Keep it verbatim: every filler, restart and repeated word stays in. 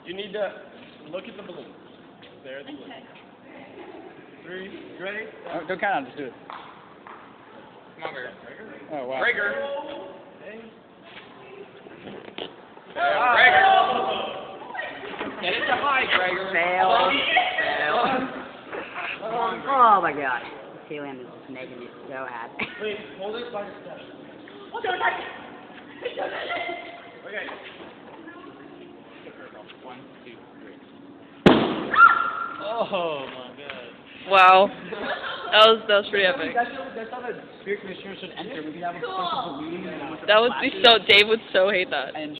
You need to look at the balloon. There at the balloon. Three, ready? Oh, don't count on it, just do it. Come on, Gregor. Oh, wow. Gregor. Hey. Ah. Gregor. Get it to high, Gregor. Fail. Fail. Oh my god. This helium is just making me so happy. Wait, hold it by the step. Okay. Okay. One, two, three. Oh my god. Wow. That was that was pretty epic. That's how, that's how the spirit commissioner should enter. We could have a special balloon. That would be so. Dave would so hate that. And